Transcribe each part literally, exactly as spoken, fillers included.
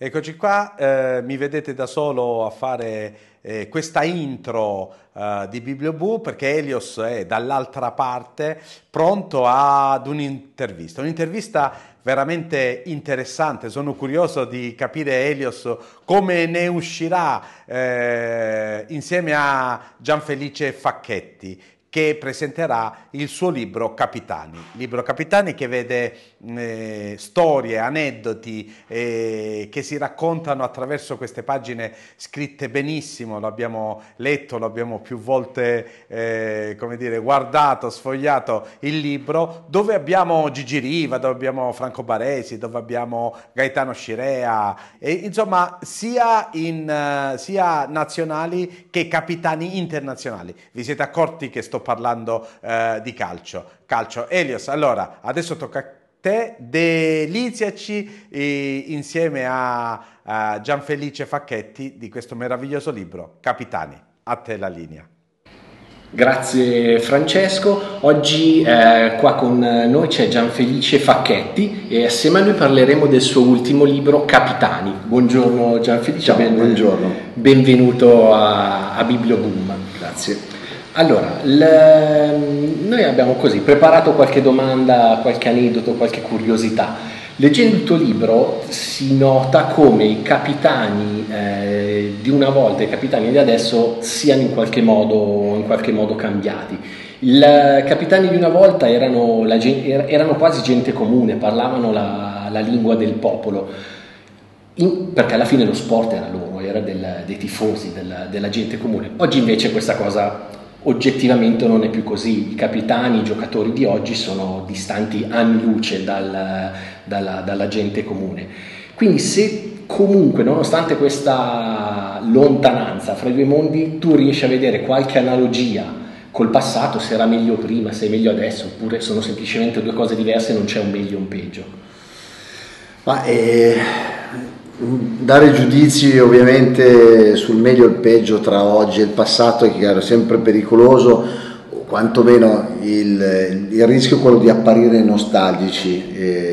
Eccoci qua, eh, mi vedete da solo a fare eh, questa intro eh, di BiblioBoo perché Elios è dall'altra parte pronto ad un'intervista, un'intervista veramente interessante. Sono curioso di capire Elios come ne uscirà eh, insieme a Gianfelice Facchetti, che presenterà il suo libro Capitani, libro Capitani che vede eh, storie, aneddoti eh, che si raccontano attraverso queste pagine scritte benissimo. Lo abbiamo letto, lo abbiamo più volte eh, come dire, guardato, sfogliato il libro, dove abbiamo Gigi Riva, dove abbiamo Franco Baresi, dove abbiamo Gaetano Scirea, e, insomma sia, in, uh, sia nazionali che capitani internazionali. Vi siete accorti che sto parlando eh, di calcio. Calcio. Elios, allora, adesso tocca a te, deliziaci eh, insieme a, a Gianfelice Facchetti di questo meraviglioso libro, Capitani. A te la linea. Grazie Francesco, oggi eh, qua con noi c'è Gianfelice Facchetti e assieme a lui parleremo del suo ultimo libro Capitani. Buongiorno Gianfelice. Ciao, ben, buongiorno. Benvenuto a, a BiblioBoom. Grazie. Allora, le, noi abbiamo così preparato qualche domanda, qualche aneddoto, qualche curiosità. Leggendo il tuo libro si nota come i capitani eh, di una volta e i capitani di adesso siano in qualche modo, in qualche modo cambiati. I capitani di una volta erano, la, erano quasi gente comune, parlavano la, la lingua del popolo, in, perché alla fine lo sport era loro, era del, dei tifosi, del, della gente comune. Oggi invece questa cosa oggettivamente non è più così. I capitani, i giocatori di oggi sono distanti anni luce dal, dalla, dalla gente comune. Quindi se comunque, nonostante questa lontananza fra i due mondi, tu riesci a vedere qualche analogia col passato, se era meglio prima, se è meglio adesso, oppure sono semplicemente due cose diverse e non c'è un meglio o un peggio. Ma eh... dare giudizi ovviamente sul meglio e il peggio tra oggi e il passato è chiaro, sempre pericoloso, o quantomeno il, il rischio è quello di apparire nostalgici.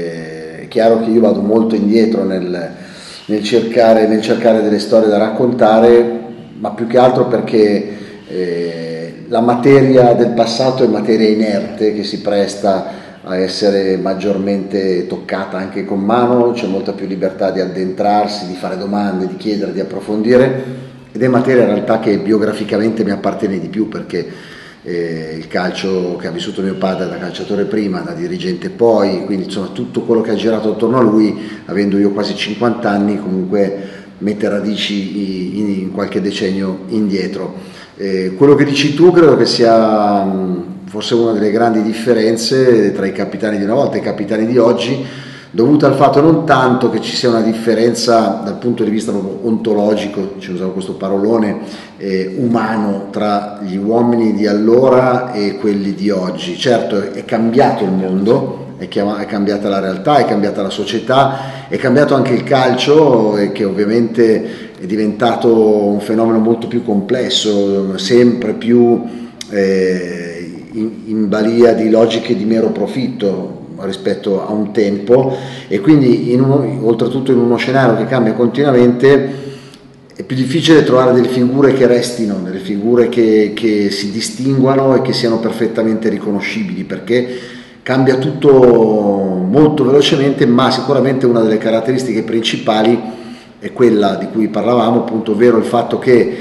È chiaro che io vado molto indietro nel, nel, cercare, nel cercare delle storie da raccontare, ma più che altro perché eh, la materia del passato è materia inerte che si presta a essere maggiormente toccata anche con mano, c'è molta più libertà di addentrarsi, di fare domande, di chiedere, di approfondire, ed è materia in realtà che biograficamente mi appartiene di più, perché eh, il calcio che ha vissuto mio padre da calciatore prima, da dirigente poi, quindi insomma tutto quello che ha girato attorno a lui, avendo io quasi cinquanta anni, comunque mette radici in, in qualche decennio indietro. Eh, quello che dici tu credo che sia mh, forse una delle grandi differenze tra i capitani di una volta e i capitani di oggi, dovuta al fatto non tanto che ci sia una differenza dal punto di vista proprio ontologico, ci usavo questo parolone, eh, umano tra gli uomini di allora e quelli di oggi. Certo, è cambiato il mondo, è cambiata la realtà, è cambiata la società, è cambiato anche il calcio, e che ovviamente è diventato un fenomeno molto più complesso, sempre più eh, in, in balia di logiche di mero profitto rispetto a un tempo, e quindi in uno, oltretutto in uno scenario che cambia continuamente è più difficile trovare delle figure che restino, delle figure che, che si distinguano e che siano perfettamente riconoscibili, perché cambia tutto molto velocemente, ma sicuramente una delle caratteristiche principali è quella di cui parlavamo, appunto, ovvero il fatto che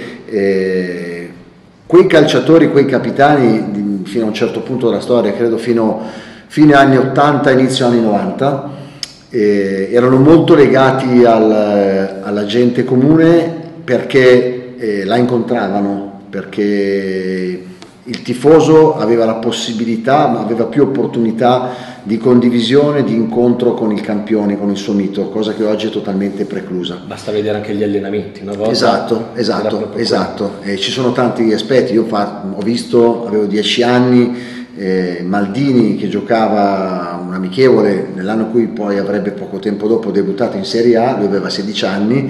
eh, quei calciatori, quei capitani fino a un certo punto della storia, credo fino fine anni ottanta, inizio anni novanta, eh, erano molto legati al, alla gente comune, perché eh, la incontravano, perché il tifoso aveva la possibilità, ma aveva più opportunità di condivisione, di incontro con il campione, con il suo mito, cosa che oggi è totalmente preclusa. Basta vedere anche gli allenamenti, una volta. Esatto, esatto, esatto. E ci sono tanti aspetti. Io ho visto, avevo dieci anni, eh, Maldini che giocava un amichevole nell'anno in cui poi avrebbe poco tempo dopo debuttato in Serie A, lui aveva sedici anni,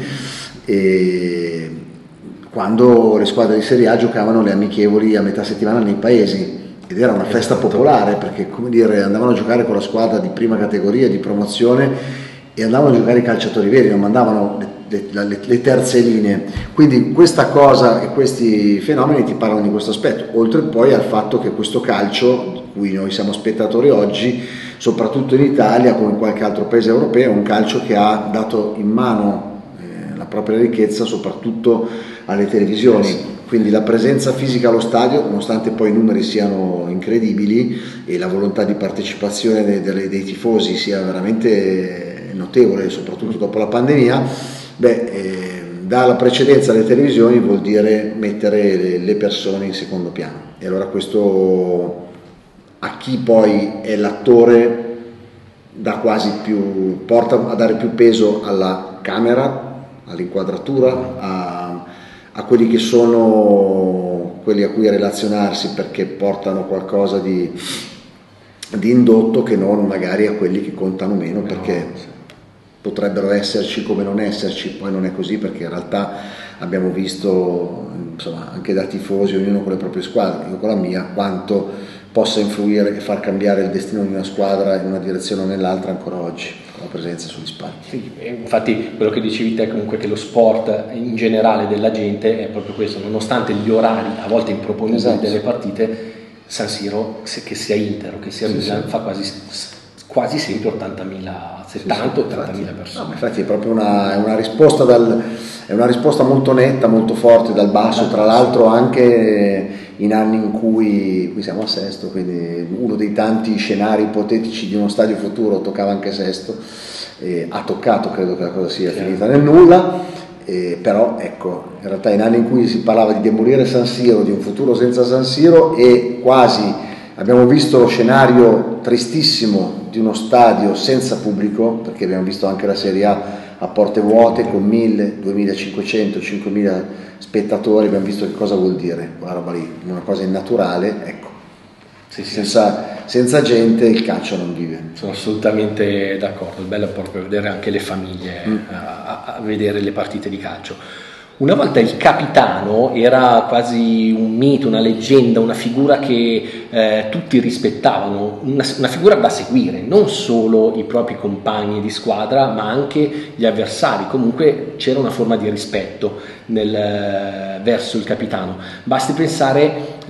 e quando le squadre di Serie A giocavano le amichevoli a metà settimana nei paesi, ed era una festa popolare, perché come dire, andavano a giocare con la squadra di prima categoria, di promozione, e andavano a giocare i calciatori veri, non mandavano le, le, le terze linee. Quindi questa cosa e questi fenomeni ti parlano di questo aspetto, oltre poi al fatto che questo calcio, di cui noi siamo spettatori oggi, soprattutto in Italia come in qualche altro paese europeo, è un calcio che ha dato in mano eh, la propria ricchezza soprattutto alle televisioni. Quindi la presenza fisica allo stadio, nonostante poi i numeri siano incredibili e la volontà di partecipazione dei, dei, dei tifosi sia veramente notevole, soprattutto dopo la pandemia, beh, eh, dare precedenza alle televisioni vuol dire mettere le, le persone in secondo piano. E allora questo, a chi poi è l'attore, dà quasi più, porta a dare più peso alla camera, all'inquadratura, a a quelli che sono quelli a cui relazionarsi perché portano qualcosa di, di indotto, che non magari a quelli che contano meno perché potrebbero esserci come non esserci. Poi non è così, perché in realtà abbiamo visto, insomma, anche da tifosi, ognuno con le proprie squadre, io con la mia, quanto possa influire e far cambiare il destino di una squadra in una direzione o nell'altra ancora oggi, con la presenza sugli spalti. Sì, infatti quello che dicevi te, comunque, che lo sport in generale della gente è proprio questo, nonostante gli orari a volte improponibili, esatto, delle partite, San Siro, che sia Inter o che sia Milan, sì, fa quasi, quasi sempre ottantamila, settanta ottantamila persone. No, infatti è proprio una, è una risposta dal, è una risposta molto netta, molto forte dal basso, tra l'altro anche in anni in cui, qui siamo a Sesto, quindi uno dei tanti scenari ipotetici di uno stadio futuro toccava anche Sesto, eh, ha toccato, credo che la cosa sia finita nel nulla, eh, però ecco, in realtà in anni in cui si parlava di demolire San Siro, di un futuro senza San Siro, e quasi abbiamo visto lo scenario tristissimo di uno stadio senza pubblico, perché abbiamo visto anche la Serie A a porte vuote con mille, duemilacinquecento, cinquemila spettatori, abbiamo visto che cosa vuol dire quella roba lì, una cosa innaturale, ecco. Sì, sì, senza, senza gente il calcio non vive. Sono assolutamente d'accordo, il bello è proprio vedere anche le famiglie mm. a, a vedere le partite di calcio. Una volta il capitano era quasi un mito, una leggenda, una figura che eh, tutti rispettavano, una, una figura da seguire, non solo i propri compagni di squadra ma anche gli avversari. Comunque c'era una forma di rispetto nel, verso il capitano. Basti pensare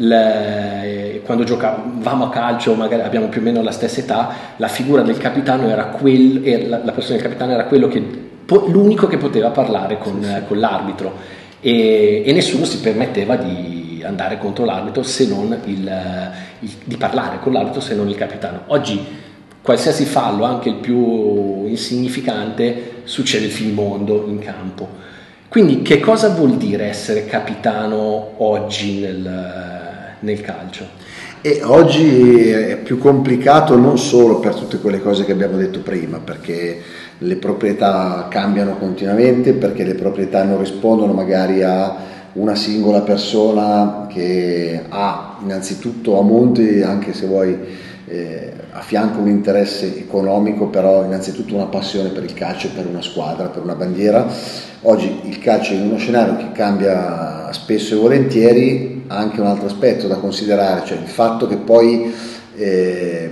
le, quando giocavamo a calcio, magari abbiamo più o meno la stessa età, la figura del capitano era quel, la, la persona del capitano era quello che l'unico che poteva parlare con, sì, sì. con l'arbitro, e, e nessuno si permetteva di andare contro l'arbitro se non il, il, di parlare con l'arbitro se non il capitano. Oggi qualsiasi fallo, anche il più insignificante, succede il finimondo in campo. Quindi che cosa vuol dire essere capitano oggi nel, nel calcio? E oggi è più complicato non solo per tutte quelle cose che abbiamo detto prima, perché le proprietà cambiano continuamente, perché le proprietà non rispondono magari a una singola persona che ha innanzitutto a monte, anche se vuoi eh, a fianco un interesse economico, però innanzitutto una passione per il calcio, per una squadra, per una bandiera. Oggi il calcio è in uno scenario che cambia spesso e volentieri. Anche un altro aspetto da considerare, cioè il fatto che poi eh,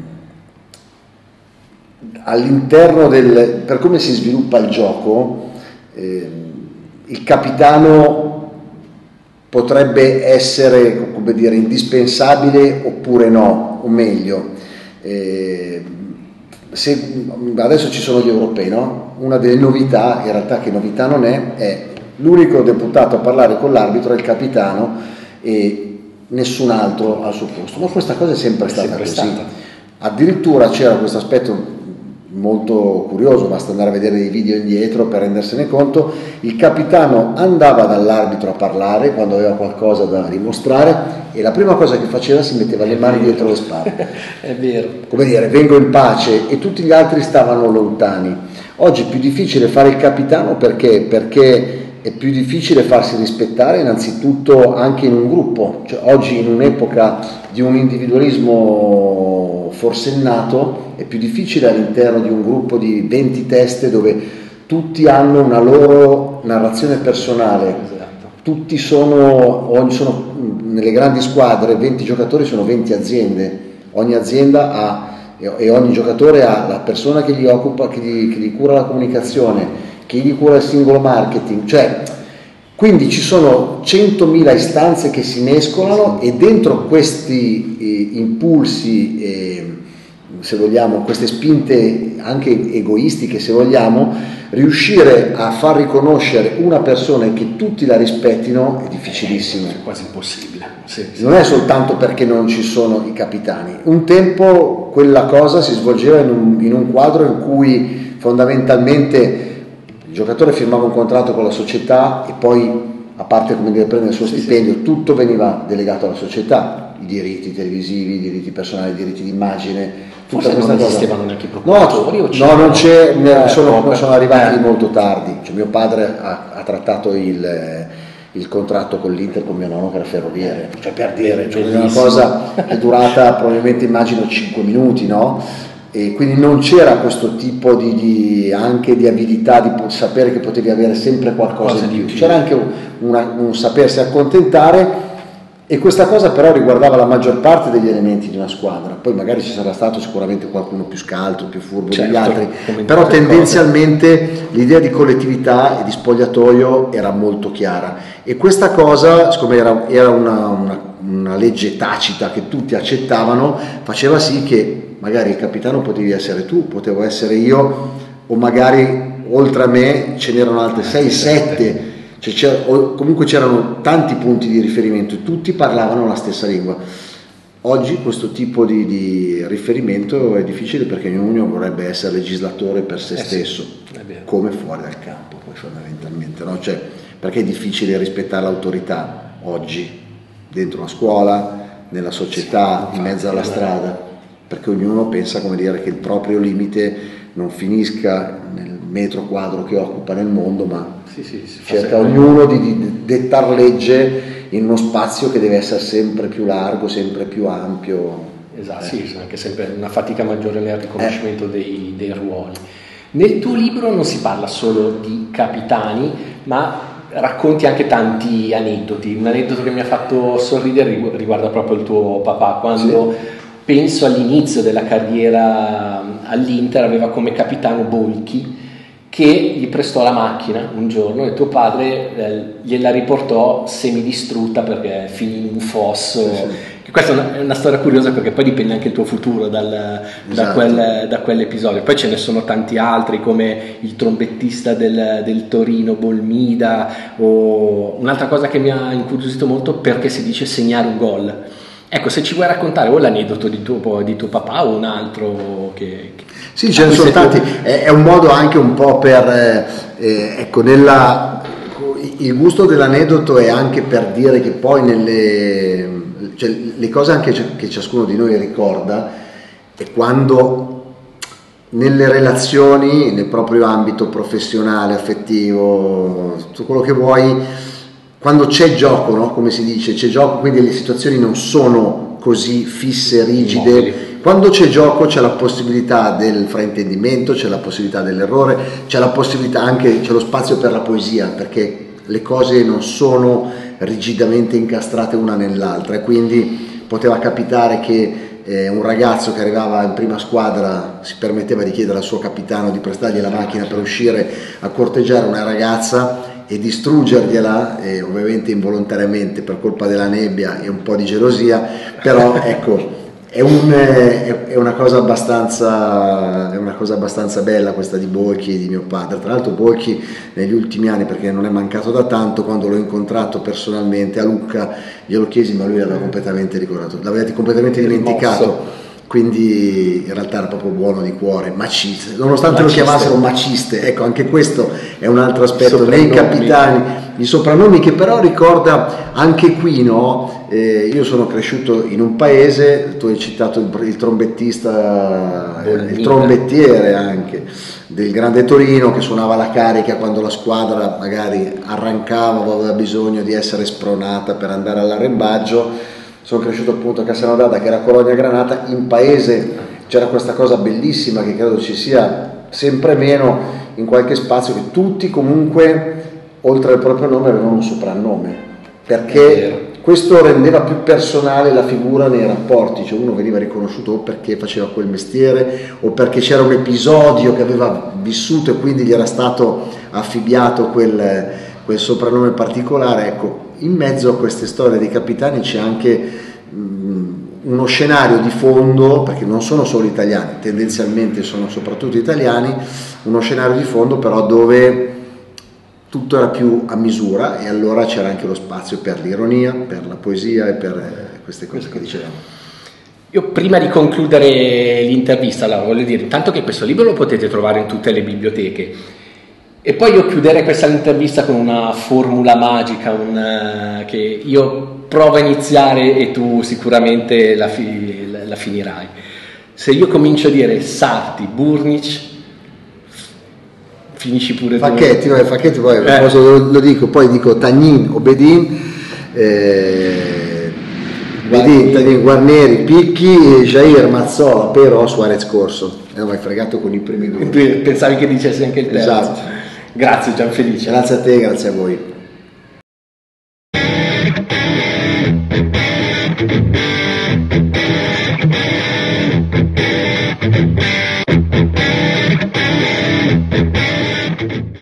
all'interno del, per come si sviluppa il gioco, eh, il capitano potrebbe essere, come dire, indispensabile oppure no, o meglio, eh, se, adesso ci sono gli europei, no? Una delle novità, in realtà che novità non è, è l'unico deputato a parlare con l'arbitro è il capitano e nessun altro al suo posto, ma questa cosa è sempre stata sempre così. Stata. Addirittura c'era questo aspetto molto curioso, basta andare a vedere dei video indietro per rendersene conto. Il capitano andava dall'arbitro a parlare quando aveva qualcosa da dimostrare e la prima cosa che faceva si metteva le mani dietro le spalle. È vero. Come dire, vengo in pace, e tutti gli altri stavano lontani. Oggi è più difficile fare il capitano perché? Perché è più difficile farsi rispettare innanzitutto anche in un gruppo, cioè oggi in un'epoca di un individualismo forsennato è più difficile all'interno di un gruppo di venti teste dove tutti hanno una loro narrazione personale, esatto. Tutti sono, ogni, sono nelle grandi squadre, venti giocatori sono venti aziende, ogni azienda ha e, e ogni giocatore ha la persona che gli occupa, che gli, che gli cura la comunicazione, che gli cura il singolo marketing, cioè quindi ci sono centomila istanze che si mescolano e dentro questi eh, impulsi, eh, se vogliamo, queste spinte anche egoistiche, se vogliamo, riuscire a far riconoscere una persona e che tutti la rispettino è difficilissimo. È quasi impossibile. Sì, sì. Non è soltanto perché non ci sono i capitani. Un tempo quella cosa si svolgeva in un, in un quadro in cui fondamentalmente il giocatore firmava un contratto con la società e poi, a parte come dire prendere il suo stipendio, sì, sì. tutto veniva delegato alla società, i diritti televisivi, i diritti personali, i diritti d'immagine, tutta Forse questa non cosa. esistevano neanche i procuratori, no, o no, non c'è, eh, sono, eh, sono arrivati eh. molto tardi. Cioè, mio padre ha, ha trattato il, il contratto con l'Inter con mio nonno che era ferroviere, cioè per dire, cioè una cosa che è durata probabilmente immagino cinque minuti, no? E quindi non c'era questo tipo di, di anche di abilità di sapere che potevi avere sempre qualcosa di più, c'era anche una, un sapersi accontentare, e questa cosa però riguardava la maggior parte degli elementi di una squadra. Poi magari ci sarà stato sicuramente qualcuno più scaltro, più furbo certo, degli altri, però tendenzialmente cose. L'idea di collettività e di spogliatoio era molto chiara, e questa cosa, siccome era, era una, una, una legge tacita che tutti accettavano, faceva sì che magari il capitano potevi essere tu, potevo essere io, o magari oltre a me ce n'erano altre sei sette, cioè c'era, o comunque c'erano tanti punti di riferimento, tutti parlavano la stessa lingua. Oggi questo tipo di, di riferimento è difficile perché ognuno vorrebbe essere legislatore per se eh stesso, sì, come fuori dal campo poi fondamentalmente, no? Cioè, perché è difficile rispettare l'autorità oggi, dentro una scuola, nella società, sì, in mezzo alla strada? Perché ognuno pensa, come dire, che il proprio limite non finisca nel metro quadro che occupa nel mondo, ma sì, sì, cerca ognuno di, di dettar legge in uno spazio che deve essere sempre più largo, sempre più ampio. Esatto, eh. sì, anche sempre una fatica maggiore nel riconoscimento eh. dei, dei ruoli. Nel tuo libro non si parla solo di capitani, ma racconti anche tanti aneddoti. Un aneddoto che mi ha fatto sorridere riguarda proprio il tuo papà, quando... Sì. Penso all'inizio della carriera all'Inter aveva come capitano Bolchi, che gli prestò la macchina un giorno e tuo padre eh, gliela riportò semidistrutta perché finì in un fosso. Sì, sì. Questa è una, è una storia curiosa perché poi dipende anche il tuo futuro dal, esatto. da, quel, da quell'episodio. Poi ce ne sono tanti altri, come il trombettista del, del Torino Bolmida, o un'altra cosa che mi ha incuriosito molto, perché si dice segnare un gol. Ecco, se ci vuoi raccontare o l'aneddoto di tuo, di tuo papà o un altro che... che sì, ce ne sono tanti, è, è un modo anche un po' per, eh, ecco, nella, il gusto dell'aneddoto è anche per dire che poi nelle, cioè, le cose anche che ciascuno di noi ricorda è quando nelle relazioni, nel proprio ambito professionale, affettivo, tutto quello che vuoi, quando c'è gioco, no? Come si dice, c'è gioco, quindi le situazioni non sono così fisse, rigide. Immobili. Quando c'è gioco c'è la possibilità del fraintendimento, c'è la possibilità dell'errore, c'è la possibilità anche, c'è lo spazio per la poesia, perché le cose non sono rigidamente incastrate una nell'altra, e quindi poteva capitare che eh, un ragazzo che arrivava in prima squadra si permetteva di chiedere al suo capitano di prestargli la macchina per uscire a corteggiare una ragazza e distruggergliela, eh, ovviamente involontariamente per colpa della nebbia e un po' di gelosia, però ecco è, un, è, è una cosa abbastanza è una cosa abbastanza bella questa di Bolchi e di mio padre. Tra l'altro Bolchi negli ultimi anni, perché non è mancato da tanto, quando l'ho incontrato personalmente a Lucca glielo chiesi, ma lui l'aveva completamente ricordato, l'aveva completamente dimenticato. Quindi in realtà era proprio buono di cuore, maciste, nonostante maciste. Lo chiamassero maciste, ecco, anche questo è un altro aspetto nei capitani, i soprannomi, che però ricorda anche qui, no? Eh, io sono cresciuto in un paese, tu hai citato il, il trombettista, Bolmida. Il trombettiere anche del Grande Torino, che suonava la carica quando la squadra magari arrancava o aveva bisogno di essere spronata per andare all'arrembaggio. Sono cresciuto appunto a Casanodada, che era Colonia Granata. In paese c'era questa cosa bellissima che credo ci sia sempre meno in qualche spazio, che tutti comunque oltre al proprio nome avevano un soprannome, perché questo rendeva più personale la figura nei rapporti, cioè uno veniva riconosciuto o perché faceva quel mestiere o perché c'era un episodio che aveva vissuto e quindi gli era stato affibbiato quel, quel soprannome particolare. Ecco, in mezzo a queste storie dei capitani c'è anche mh, uno scenario di fondo, perché non sono solo italiani, tendenzialmente sono soprattutto italiani, uno scenario di fondo però dove tutto era più a misura e allora c'era anche lo spazio per l'ironia, per la poesia e per eh, queste cose che dicevamo. Io prima di concludere l'intervista, allora, voglio dire intanto che questo libro lo potete trovare in tutte le biblioteche e poi io chiuderei questa intervista con una formula magica, un, che io provo a iniziare e tu sicuramente la, fi, la, la finirai. Se io comincio a dire Sarti, Burnic, finisci pure Facchetti, tu. No, Facchetti poi eh. lo, lo dico, poi dico Tagnin o Bedin, eh, Bedin, Tagnin, Guarneri, Picchi, Jair, Mazzola, però Suarez Corso. E eh, mi hai fregato con i primi due. Pensavi che dicessi anche il terzo. Esatto. Grazie Gianfelice. Grazie a te, grazie a voi.